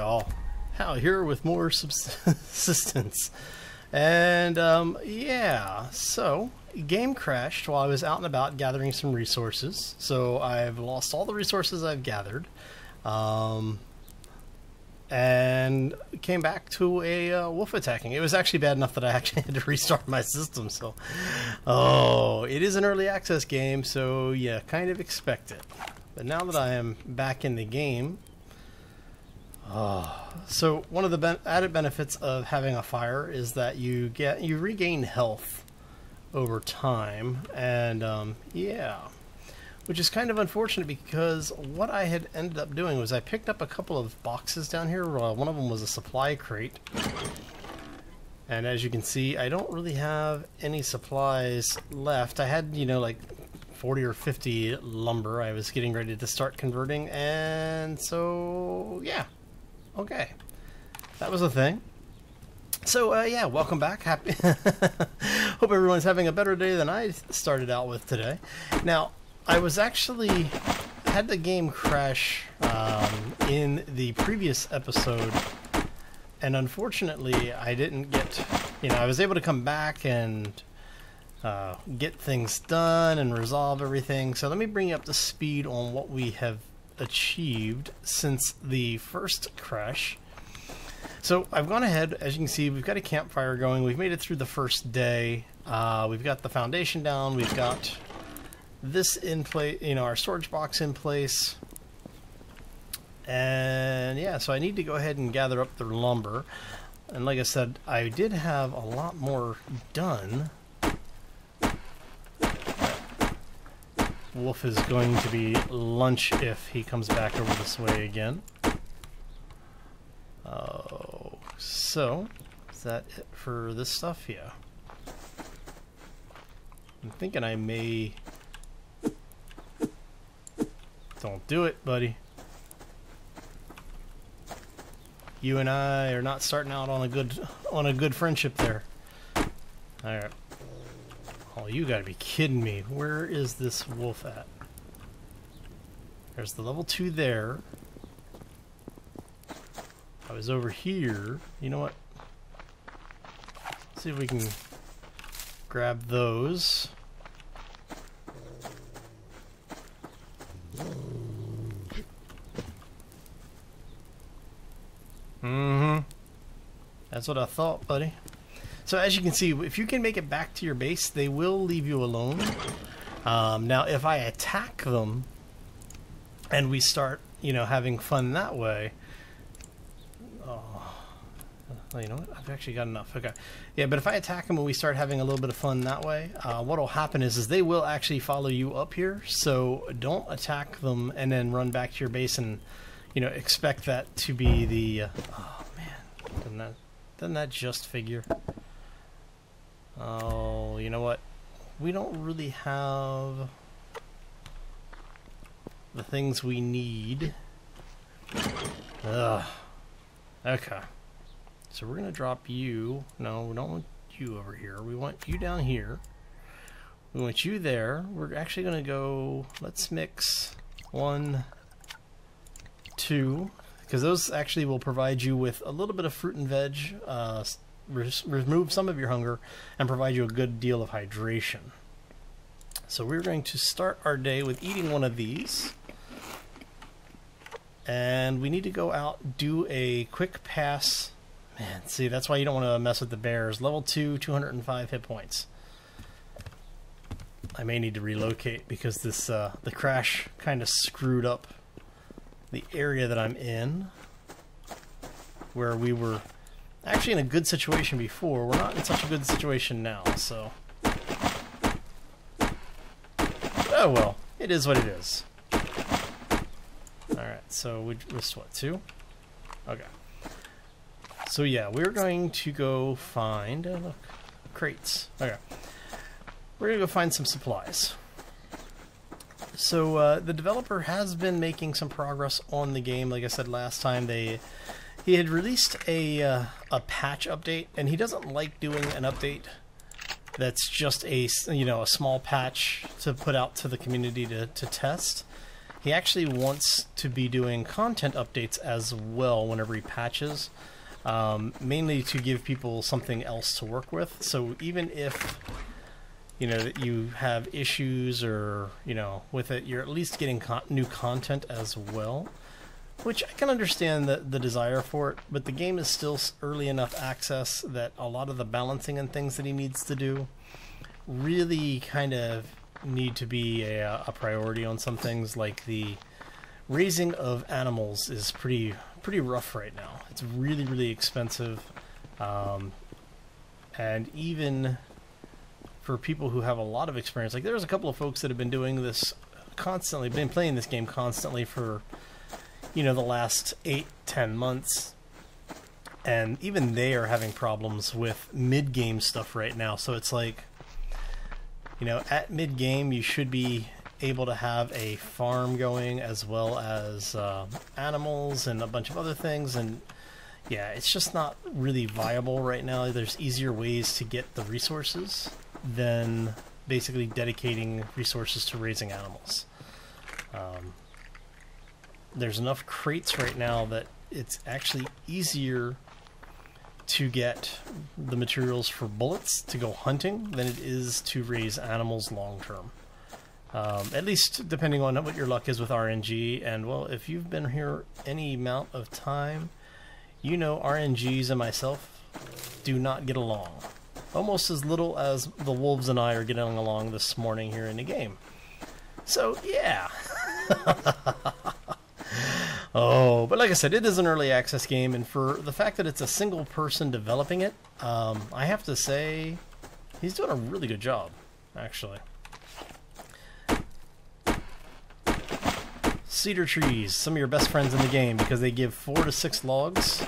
y'all. Hal here with more Subsistence. And yeah, so game crashed while I was out and about gathering some resources. So I've lost all the resources I've gathered. And came back to a wolf attacking. It was actually bad enough that I actually had to restart my system. So, it is an early access game, so yeah, kind of expect it. But now that I am back in the game, so one of the added benefits of having a fire is that you regain health over time, and yeah. Which is kind of unfortunate because what I had ended up doing was I picked up a couple of boxes down here. One of them was a supply crate. And as you can see, I don't really have any supplies left. I had, like 40 or 50 lumber I was getting ready to start converting. And so, yeah. Okay. That was a thing. So, yeah, welcome back. Happy. Hope everyone's having a better day than I started out with today. Now, I was actually had the game crash in the previous episode, and unfortunately I didn't get, I was able to come back and get things done and resolve everything. So let me bring you up to speed on what we have achieved since the first crash. So I've gone ahead, as you can see, we've got a campfire going. We've made it through the first day. We've got the foundation down. We've got this in place, our storage box in place, and yeah, so I need to go ahead and gather up the lumber. And like I said, I did have a lot more done. Wolf is going to be lunch if he comes back over this way again. Oh, so is that it for this stuff? Yeah, I'm thinking I may. Don't do it, buddy. You and I are not starting out on a good friendship there. All right. Oh, you gotta be kidding me. Where is this wolf at? There's the level 2 there. I was over here. You know what? Let's see if we can grab those. That's what I thought, buddy. So as you can see, if you can make it back to your base, they will leave you alone. Now, if I attack them and we start, having fun that way. Oh, you know what? I've actually got enough. Okay. Yeah, but if I attack them and we start having a little bit of fun that way, what will happen is they will actually follow you up here. So don't attack them and then run back to your base and, expect that to be the... oh, man. Doesn't that just figure? Oh, you know what? We don't really have the things we need. Ugh. Okay. So we're going to drop you. No, we don't want you over here. We want you down here. We want you there. We're actually going to go... let's mix 1, 2... because those actually will provide you with a little bit of fruit and veg, remove some of your hunger, and provide you a good deal of hydration. So we're going to start our day with eating one of these. And we need to go out, do a quick pass. Man, see, that's why you don't want to mess with the bears. Level 2, 205 hit points. I may need to relocate because this the crash kind of screwed up the area that I'm in, where we were actually in a good situation before. We're not in such a good situation now, so... oh well, it is what it is. Alright, so we missed what, 2? Okay. So yeah, we're going to go find... oh look, crates. Okay. We're going to go find some supplies. So the developer has been making some progress on the game. Like I said last time, he had released a patch update, and he doesn't like doing an update that's just a small patch to put out to the community to test. he actually wants to be doing content updates as well whenever he patches, mainly to give people something else to work with. So even if, you know, that you have issues or, you know, with it, you're at least getting new content as well, which I can understand the desire for it, but the game is still early enough access that a lot of the balancing and things that he needs to do really kind of need to be a priority on some things. Like the raising of animals is pretty rough right now. It's really expensive, and even for people who have a lot of experience, like there's a couple of folks that have been doing this constantly, been playing this game constantly for, you know, the last 8-10 months, and even they are having problems with mid-game stuff right now. So it's like, you know, at mid-game you should be able to have a farm going as well as animals and a bunch of other things, and yeah, it's just not really viable right now. There's easier ways to get the resources than basically dedicating resources to raising animals. There's enough crates right now that it's actually easier to get the materials for bullets to go hunting than it is to raise animals long term. At least depending on what your luck is with RNG. And well, if you've been here any amount of time, you know RNGs and myself do not get along. Almost as little as the wolves and I are getting along this morning here in the game. So yeah. Oh, but like I said, it is an early access game, and for the fact that it's a single person developing it, I have to say he's doing a really good job, actually. Cedar trees, some of your best friends in the game, because they give 4 to 6 logs,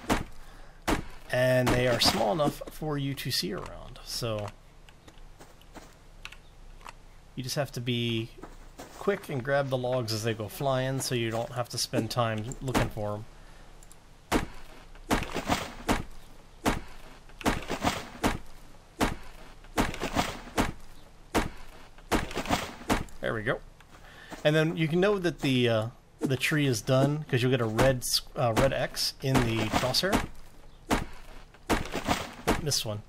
and they are small enough for you to see around. So you just have to be quick and grab the logs as they go flying, so you don't have to spend time looking for them. There we go. And then you can know that the tree is done because you'll get a red X in the crosshair. Oh, missed one.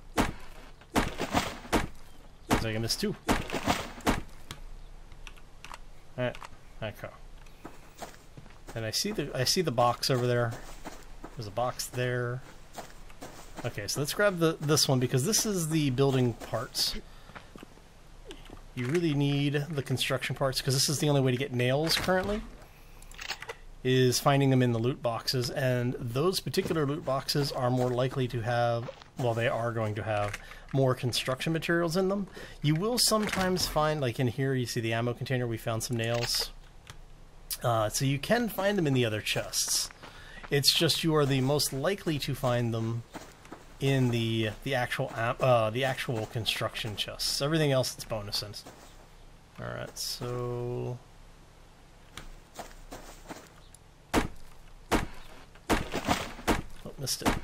Looks like I missed 2. Alright, okay. And I see the box over there. There's a box there. Okay, so let's grab this one, because this is the building parts. You really need the construction parts, because this is the only way to get nails currently, is finding them in the loot boxes, and those particular loot boxes are more likely to have, well, they are going to have more construction materials in them. You will sometimes find, like in here, you see the ammo container, we found some nails. So you can find them in the other chests. It's just you are the most likely to find them in the actual construction chests. Everything else, it's bonuses. All right, so oh, missed it.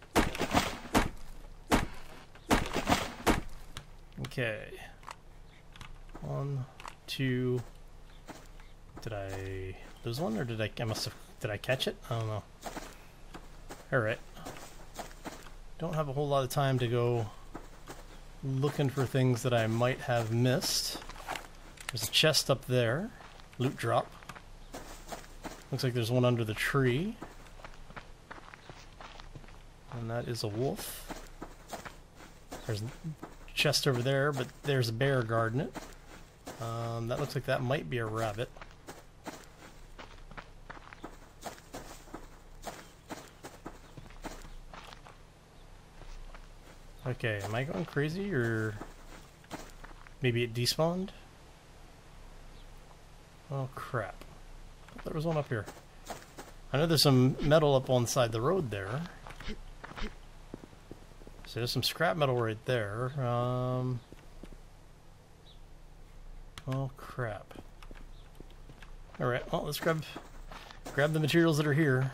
Okay. 1, 2. Did I lose one, or did I must have, did I catch it? I don't know. Alright. Don't have a whole lot of time to go looking for things that I might have missed. There's a chest up there. Loot drop. Looks like there's one under the tree. And that is a wolf. There's chest over there, but there's a bear guarding it. That looks like that might be a rabbit. Okay, am I going crazy, or maybe it despawned? Oh crap. There was one up here. I know there's some metal up on the side of the road there. So there's some scrap metal right there. Oh crap. Alright, well, let's grab the materials that are here.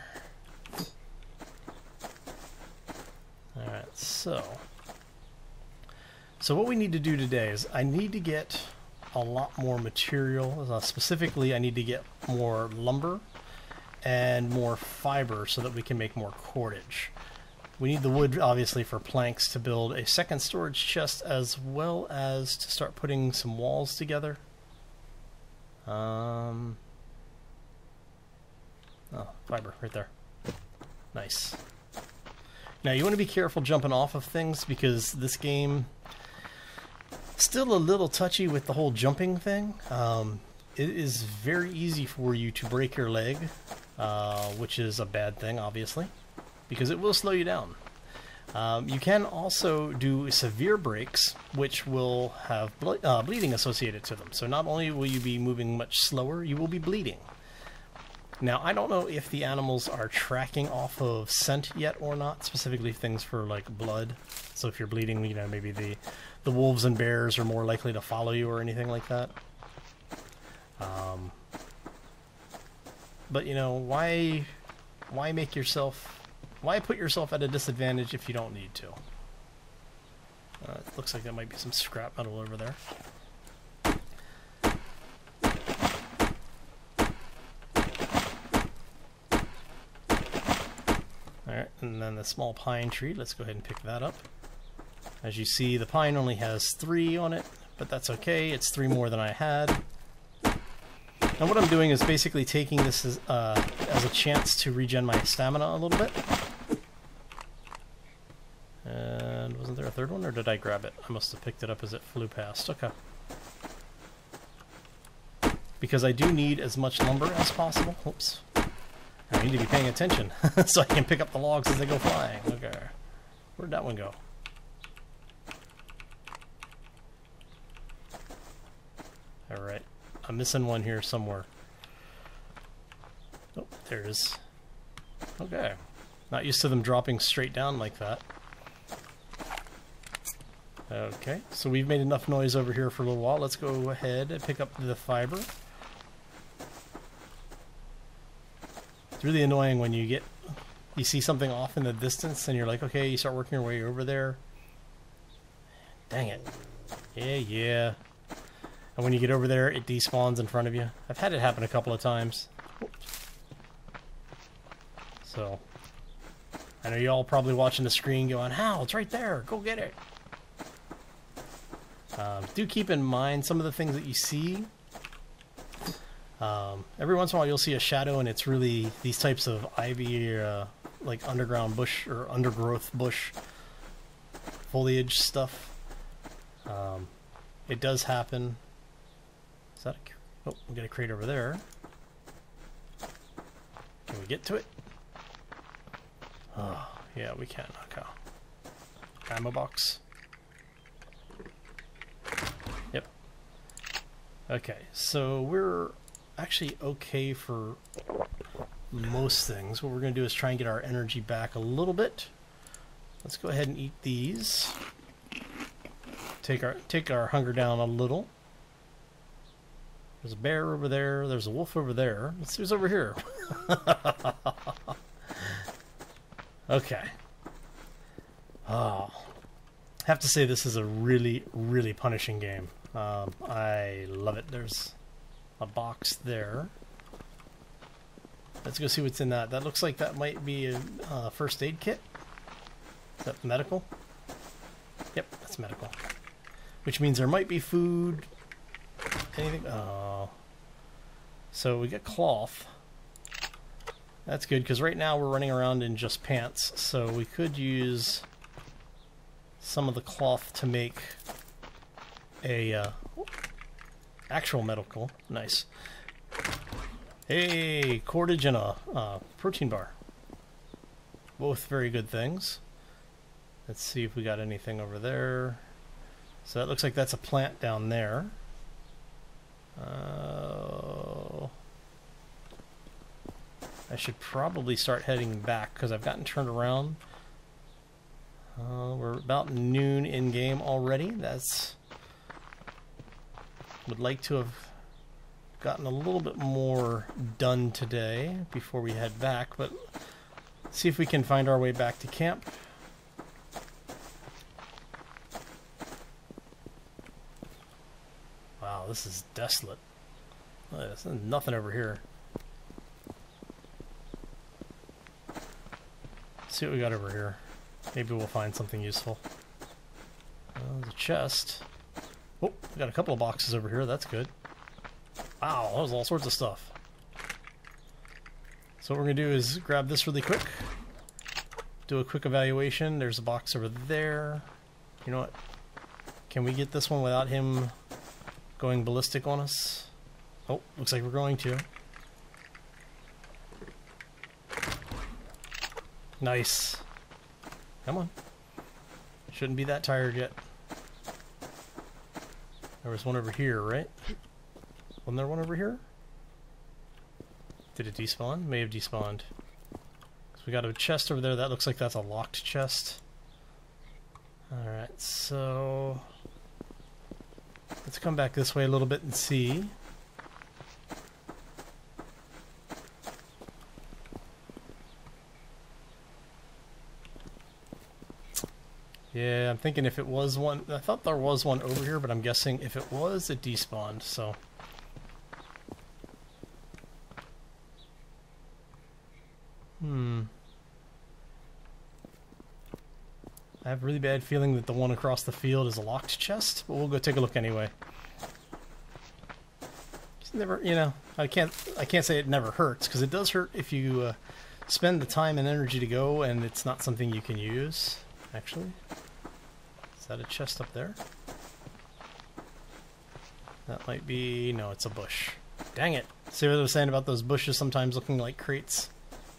Alright, so what we need to do today is I need to get a lot more material. Specifically, I need to get more lumber and more fiber so that we can make more cordage. We need the wood, obviously, for planks to build a second storage chest, as well as to start putting some walls together. Oh, fiber right there. Nice. Now you want to be careful jumping off of things, because this game still a little touchy with the whole jumping thing. It is very easy for you to break your leg, which is a bad thing, obviously, because it will slow you down. You can also do severe breaks, which will have bleeding associated to them. So not only will you be moving much slower, you will be bleeding. Now, I don't know if the animals are tracking off of scent yet or not, specifically things for like blood. So if you're bleeding, you know, maybe the wolves and bears are more likely to follow you or anything like that. But you know, why put yourself at a disadvantage if you don't need to? It looks like there might be some scrap metal over there. Alright, and then the small pine tree, let's go ahead and pick that up. As you see, the pine only has 3 on it, but that's okay, it's 3 more than I had. Now what I'm doing is basically taking this as a chance to regen my stamina a little bit. And wasn't there a third one, or did I grab it? I must have picked it up as it flew past. Okay. Because I do need as much lumber as possible. Oops. I need to be paying attention so I can pick up the logs as they go flying. Okay. Where'd that one go? Alright. I'm missing one here somewhere. Oh, there it is. Okay. Not used to them dropping straight down like that. Okay, so we've made enough noise over here for a little while. Let's go ahead and pick up the fiber. It's really annoying when you see something off in the distance and you're like, okay, you start working your way over there. Dang it. Yeah. And when you get over there, it despawns in front of you. I've had it happen a couple of times. Oops. So, I know y'all probably watching the screen going, how? It's right there. Go get it. Do keep in mind some of the things that you see. Every once in a while you'll see a shadow, and it's really these types of ivy or like underground bush or undergrowth bush foliage stuff. It does happen. Is that a... Oh, we got a crate over there. Can we get to it? Oh, yeah, we can. Okay. Ammo box. Yep. Okay, so we're actually okay for most things. What we're going to do is try and get our energy back a little bit. Let's go ahead and eat these. Take our hunger down a little. There's a bear over there. There's a wolf over there. Let's see who's over here. Okay. Oh, I have to say this is a really, really punishing game. I love it. There's a box there. Let's go see what's in that. That looks like that might be a first aid kit. Is that medical? Yep, that's medical. Which means there might be food. Anything? Oh. So we got cloth. That's good, because right now we're running around in just pants. So we could use some of the cloth to make a actual medical. Nice. Hey, cordage and a protein bar. Both very good things. Let's see if we got anything over there. So that looks like that's a plant down there. I should probably start heading back because I've gotten turned around. We're about noon in game already. Would like to have gotten a little bit more done today before we head back, but let's see if we can find our way back to camp. Wow, this is desolate. There's nothing over here. Let's see what we got over here. Maybe we'll find something useful. The chest. Oh, we got a couple of boxes over here. That's good. Wow, that was all sorts of stuff. So what we're going to do is grab this really quick. Do a quick evaluation. There's a box over there. You know what? Can we get this one without him going ballistic on us? Oh, looks like we're going to. Nice. Come on. Shouldn't be that tired yet. There was one over here, right? Wasn't there one over here? Did it despawn? May have despawned. So we got a chest over there. That looks like that's a locked chest. Alright, so let's come back this way a little bit and see. Yeah, I'm thinking if it was one, I thought there was one over here, but I'm guessing if it was, it despawned, so. I have a really bad feeling that the one across the field is a locked chest, but we'll go take a look anyway. It's never, you know, I can't say it never hurts, because it does hurt if you spend the time and energy to go and it's not something you can use, actually. Is that a chest up there? That might be, no, it's a bush. Dang it. See what I was saying about those bushes sometimes looking like crates?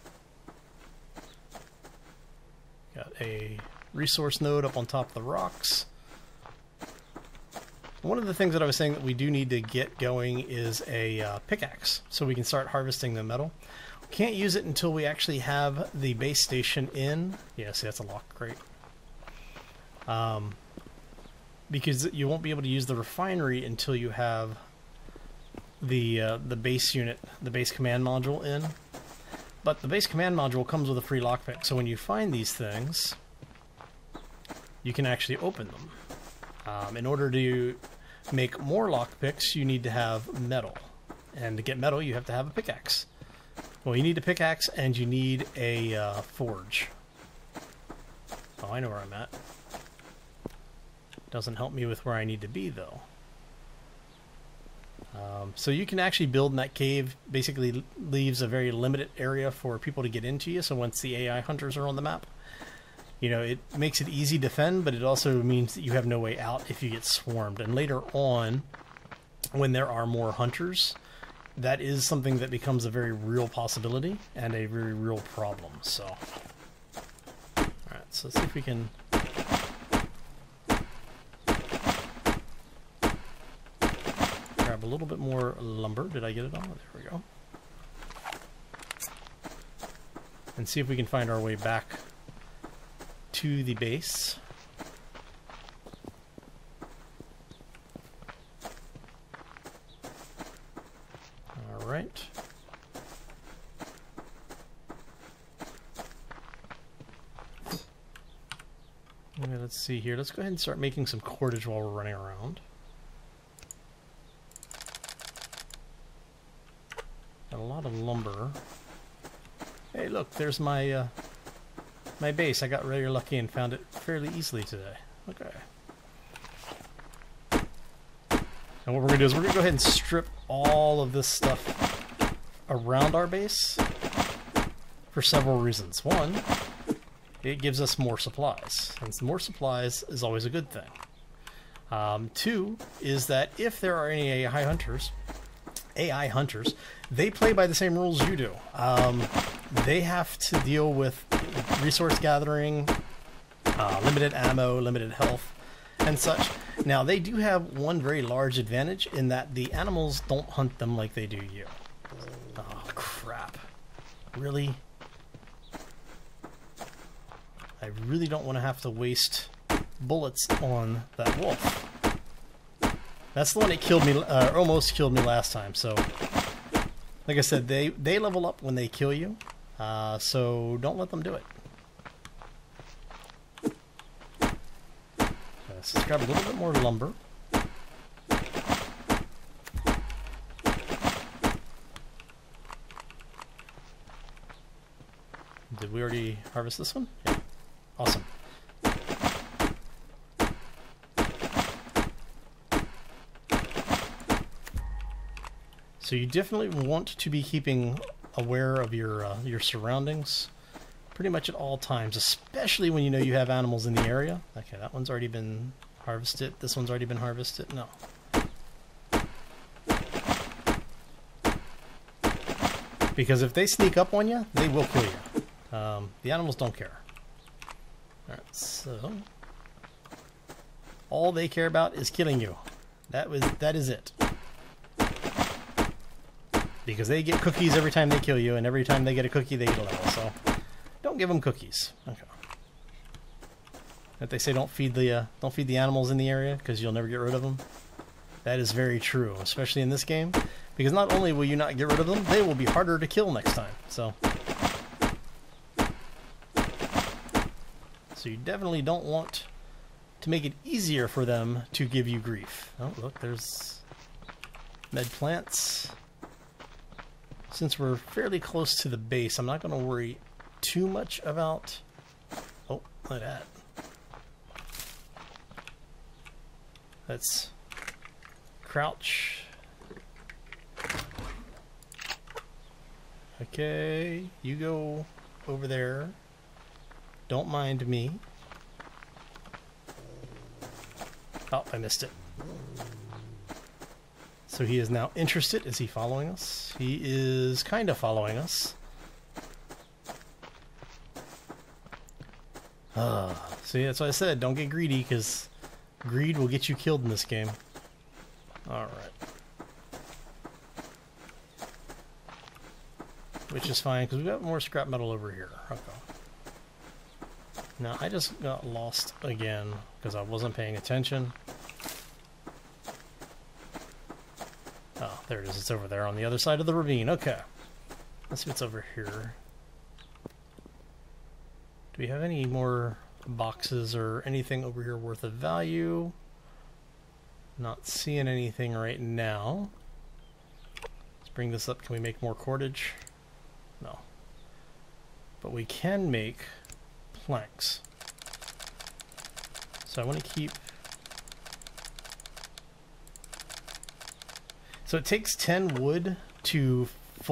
Got a resource node up on top of the rocks. One of the things that I was saying that we do need to get going is a pickaxe, so we can start harvesting the metal. We can't use it until we actually have the base station in. Yeah, see, that's a lock crate. Because you won't be able to use the refinery until you have the base unit, the base command module in. But the base command module comes with a free lockpick, so when you find these things, you can actually open them. In order to make more lockpicks, you need to have metal. And to get metal, you have to have a pickaxe. Well, you need a pickaxe and you need a forge. Oh, I know where I'm at. Doesn't help me with where I need to be, though. So you can actually build in that cave. Basically leaves a very limited area for people to get into you, so once the AI hunters are on the map, you know, it makes it easy to defend, but it also means that you have no way out if you get swarmed. And later on, when there are more hunters, that is something that becomes a very real possibility and a very real problem. So, alright, so let's see if we can grab a little bit more lumber. Did I get it all? There we go. And see if we can find our way back to the base. All right. Okay, let's see here. Let's go ahead and start making some cordage while we're running around. Got a lot of lumber. Hey, look, there's my my base. I got really lucky and found it fairly easily today. Okay. And what we're going to do is we're going to go ahead and strip all of this stuff around our base for several reasons. One, it gives us more supplies, and more supplies is always a good thing. Two is that if there are any AI hunters, they play by the same rules you do. They have to deal with resource gathering, limited ammo, limited health, and such. Now, they do have one very large advantage in that the animals don't hunt them like they do you. Oh, crap. Really? I really don't want to have to waste bullets on that wolf. That's the one that killed me, almost killed me last time, so... Like I said, they level up when they kill you, so don't let them do it. Let's grab a little bit more lumber. Did we already harvest this one? Yeah. Awesome. So you definitely want to be keeping aware of your surroundings pretty much at all times, especially when you know you have animals in the area. Okay, that one's already been harvested. This one's already been harvested. No. Because if they sneak up on you, they will kill you. The animals don't care. Alright, so all they care about is killing you. That is it. Because they get cookies every time they kill you, and every time they get a cookie, they get a level. So don't give them cookies. Okay. If they say don't feed the animals in the area because you'll never get rid of them, that is very true, especially in this game. Because not only will you not get rid of them, they will be harder to kill next time. So you definitely don't want to make it easier for them to give you grief. Oh, look, there's med plants. Since we're fairly close to the base, I'm not going to worry too much about... Oh, look at that. Let's crouch. Okay, you go over there. Don't mind me. Oh, I missed it. So he is now interested. Is he following us? He is kind of following us. See, that's what I said. Don't get greedy, because greed will get you killed in this game. Alright. Which is fine, because we've got more scrap metal over here. Okay. Now, I just got lost again, because I wasn't paying attention. Oh, there it is. It's over there on the other side of the ravine. Okay. Let's see what's over here. Do we have any more boxes or anything over here worth of value? Not seeing anything right now. Let's bring this up. Can we make more cordage? No. But we can make planks. So I want to keep... So it takes 10 wood to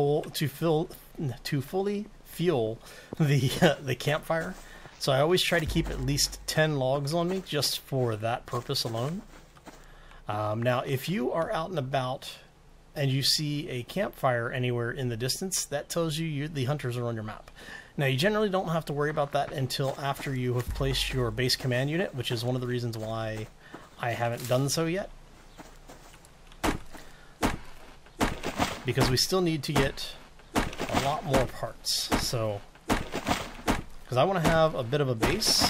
fully fuel the campfire. So I always try to keep at least 10 logs on me just for that purpose alone. Now, if you are out and about and you see a campfire anywhere in the distance, that tells you the hunters are on your map. Now, you generally don't have to worry about that until after you have placed your base command unit, which is one of the reasons why I haven't done so yet. Because we still need to get a lot more parts. So, because I want to have a bit of a base.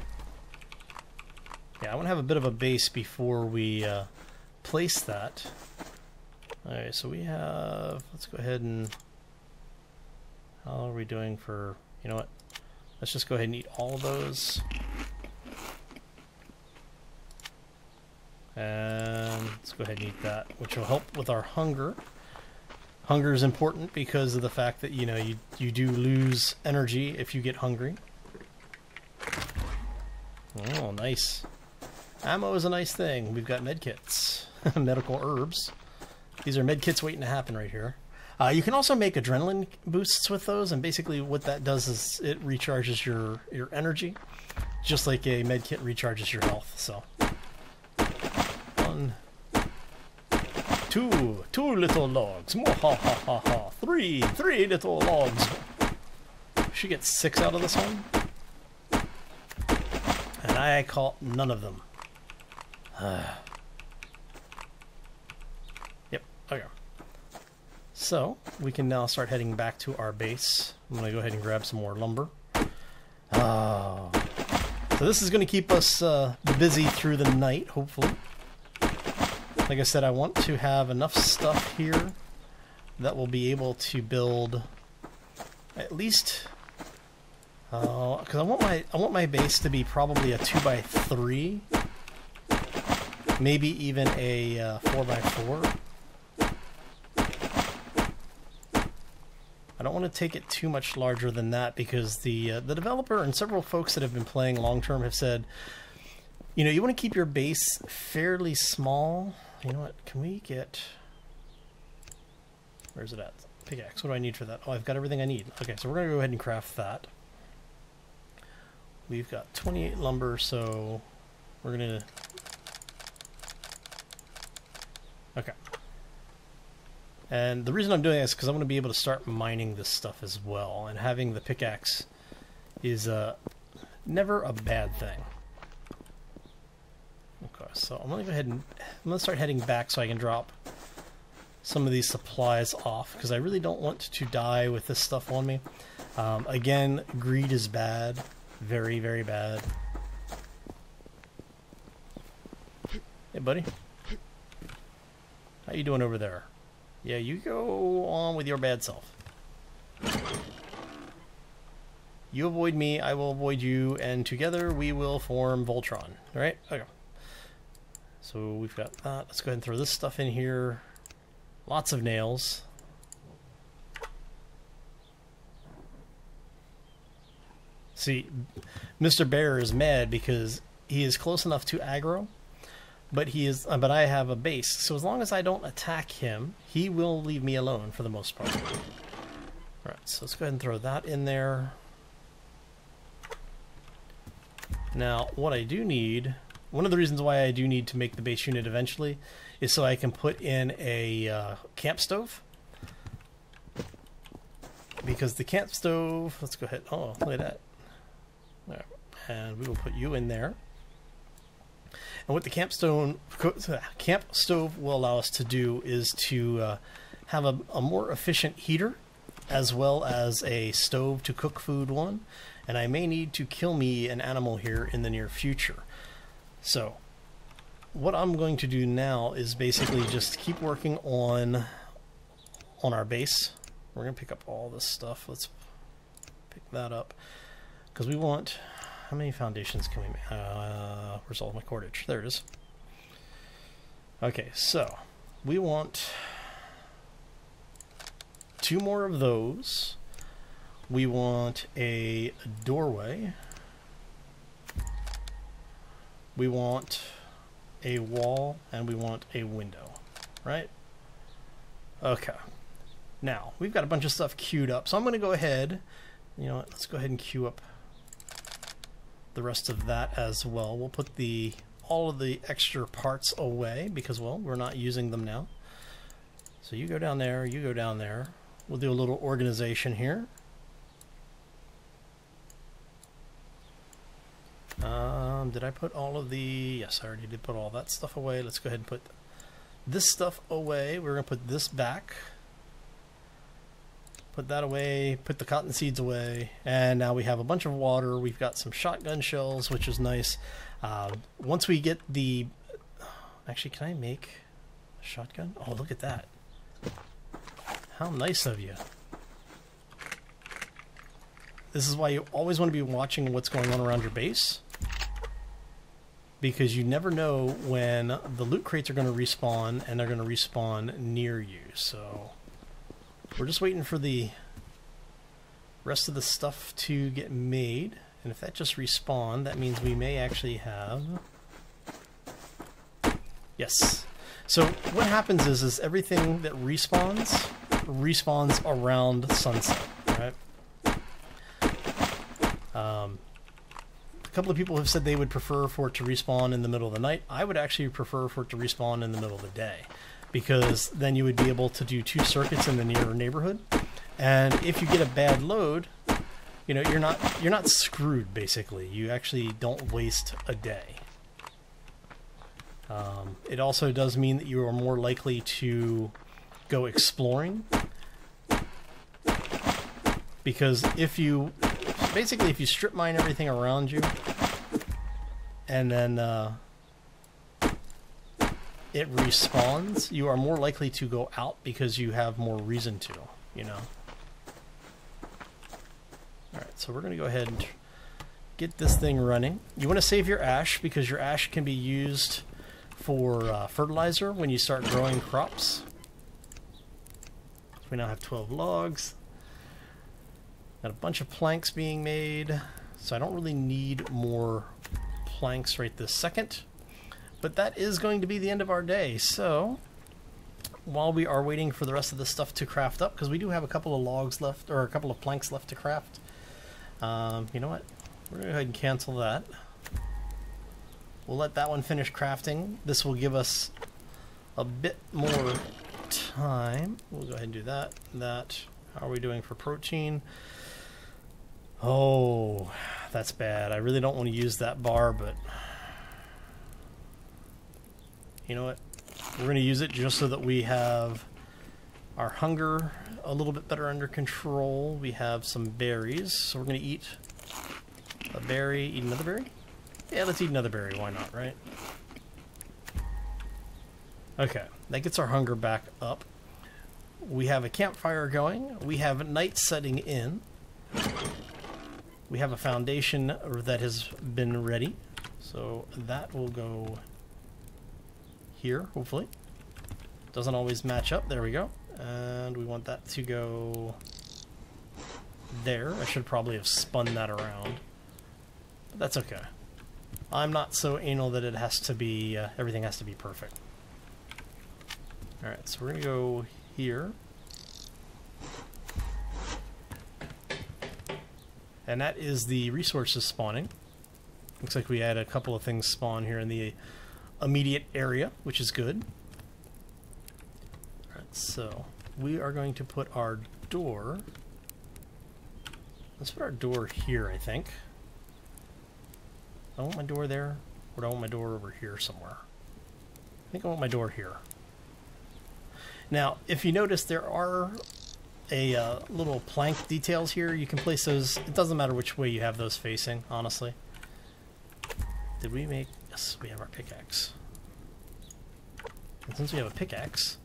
Yeah, I want to have a bit of a base before we place that. Alright, so we have... Let's go ahead and... How are we doing for... You know what? Let's just go ahead and eat all of those. And let's go ahead and eat that, which will help with our hunger. Hunger is important because of the fact that, you know, you do lose energy if you get hungry. Oh, nice. Ammo is a nice thing. We've got medkits. Medical herbs. These are medkits waiting to happen right here. You can also make adrenaline boosts with those, and basically what that does is it recharges your energy, just like a medkit recharges your health. So, 1, 2 little logs. Mwahahaha. 3 little logs. She gets 6 out of this one, and I caught none of them. Yep. Okay. So, we can now start heading back to our base. I'm going to go ahead and grab some more lumber. So this is going to keep us busy through the night, hopefully. Like I said, I want to have enough stuff here that will be able to build at least... because I want my base to be probably a 2x3. Maybe even I I don't want to take it too much larger than that, because the developer and several folks that have been playing long term have said, you know, you want to keep your base fairly small. You know what? Can we get... Where's it at? Pickaxe. What do I need for that? Oh, I've got everything I need. Okay, so we're going to go ahead and craft that. We've got 28 lumber, so we're going to... Okay. And the reason I'm doing this is because I'm going to be able to start mining this stuff as well, and having the pickaxe is never a bad thing. Okay, so I'm going to go ahead and I'm going to start heading back so I can drop some of these supplies off, because I really don't want to die with this stuff on me. Again, greed is bad. Very, very bad. Hey, buddy. How you doing over there? Yeah, you go on with your bad self. You avoid me, I will avoid you, and together we will form Voltron. Alright? Okay. So we've got that. Let's go ahead and throw this stuff in here. Lots of nails. See, Mr. Bear is mad because he is close enough to aggro, but but I have a base. So as long as I don't attack him, he will leave me alone for the most part. Alright, so let's go ahead and throw that in there. Now, what I do need, one of the reasons why I do need to make the base unit eventually, is so I can put in a camp stove. Because the camp stove, let's go ahead, oh, look at that. There. And we will put you in there. And what the camp stove will allow us to do is to have a more efficient heater, as well as a stove to cook food on. And I may need to kill me an animal here in the near future. So what I'm going to do now is basically just keep working on our base. We're going to pick up all this stuff. Let's pick that up, because we want... How many foundations can we make? Where's all my cordage? There it is. Okay, so we want 2 more of those. We want a doorway. We want a wall, and we want a window, right? Okay. Now, we've got a bunch of stuff queued up, so I'm going to go ahead, you know what, let's go ahead and queue up the rest of that as well. We'll put all of the extra parts away, because, well, we're not using them now. So you go down there, you go down there. We'll do a little organization here. Did I put all of the... Yes, I already did put all that stuff away. Let's go ahead and put this stuff away. We're going to put this back. Put that away. Put the cotton seeds away. And now we have a bunch of water. We've got some shotgun shells, which is nice. Once we get the... Actually, can I make a shotgun? Oh, look at that. How nice of you. This is why you always want to be watching what's going on around your base, because you never know when the loot crates are going to respawn, and they're going to respawn near you. So we're just waiting for the rest of the stuff to get made, and if that just respawned, that means we may actually have... Yes. So what happens is everything that respawns around sunset, right? A couple of people have said they would prefer for it to respawn in the middle of the night. I would actually prefer for it to respawn in the middle of the day, because then you would be able to do 2 circuits in the near neighborhood. And if you get a bad load, you know, you're not screwed, basically. You actually don't waste a day. It also does mean that you are more likely to go exploring, because if you strip mine everything around you and then it respawns, you are more likely to go out because you have more reason to, you know. Alright, so we're going to go ahead and get this thing running. You want to save your ash, because your ash can be used for fertilizer when you start growing crops. So we now have 12 logs. Got a bunch of planks being made, so I don't really need more planks right this second. But that is going to be the end of our day, so while we are waiting for the rest of this stuff to craft up, because we do have a couple of logs left, or a couple of planks left to craft, you know what? We're going to go ahead and cancel that. We'll let that one finish crafting. This will give us a bit more time. We'll go ahead and do that. How are we doing for protein? Oh, that's bad. I really don't want to use that bar, but you know what? We're going to use it just so that we have our hunger a little bit better under control. We have some berries, so we're going to eat a berry. Eat another berry? Yeah, let's eat another berry. Why not, right? Okay, that gets our hunger back up. We have a campfire going. We have night setting in. We have a foundation that has been ready. So that will go here, hopefully. Doesn't always match up. There we go. And we want that to go there. I should probably have spun that around. But that's okay. I'm not so anal that it has to be, everything has to be perfect. Alright, so we're going to go here. And that is the resources spawning. Looks like we had a couple of things spawn here in the immediate area, which is good. Alright, so we are going to put our door... Let's put our door here, I think. I want my door there, or do I want my door over here somewhere? I think I want my door here. Now, if you notice, there are a little plank details here. You can place those. It doesn't matter which way you have those facing, honestly. Did we make... Yes, we have our pickaxe. And since we have a pickaxe...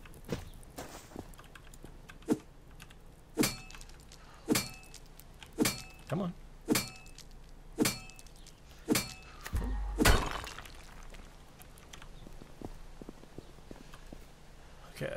Come on. Okay.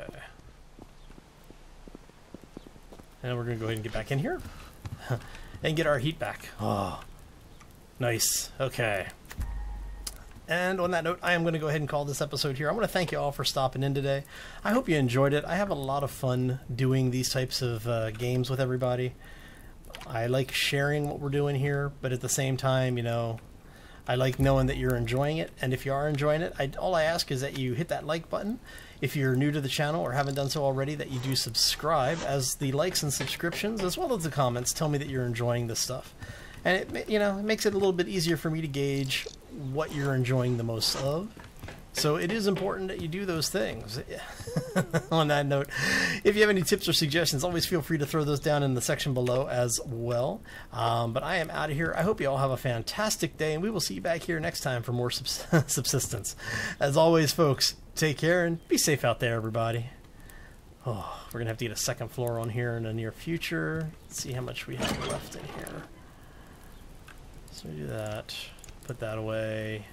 And we're going to go ahead and get back in here. And get our heat back. Oh, nice. Okay. And on that note, I am going to go ahead and call this episode here. I want to thank you all for stopping in today. I hope you enjoyed it. I have a lot of fun doing these types of games with everybody. I like sharing what we're doing here, but at the same time, you know, I like knowing that you're enjoying it. And if you are enjoying it, all I ask is that you hit that like button. If you're new to the channel or haven't done so already, that you do subscribe, as the likes and subscriptions, as well as the comments, tell me that you're enjoying this stuff. And it, you know, it makes it a little bit easier for me to gauge what you're enjoying the most of. So it is important that you do those things. On that note, if you have any tips or suggestions, always feel free to throw those down in the section below as well. But I am out of here. I hope you all have a fantastic day, and we will see you back here next time for more Subsistence. As always, folks, take care and be safe out there, everybody. Oh, we're going to have to get a second floor on here in the near future. Let's see how much we have left in here. So we do that. Put that away.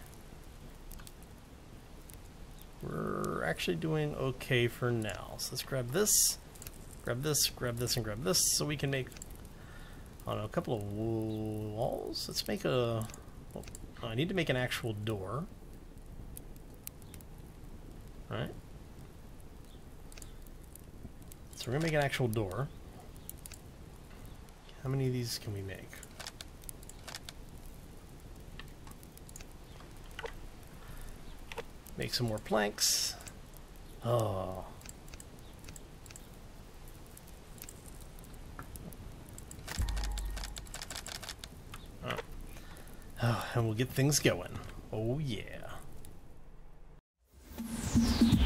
We're actually doing okay for now. So let's grab this, grab this, grab this, and grab this, so we can make, I don't know, a couple of walls. Let's make a... Well, I need to make an actual door. Right? So we're going to make an actual door. How many of these can we make? Make some more planks. Oh. Oh, and we'll get things going. Oh yeah.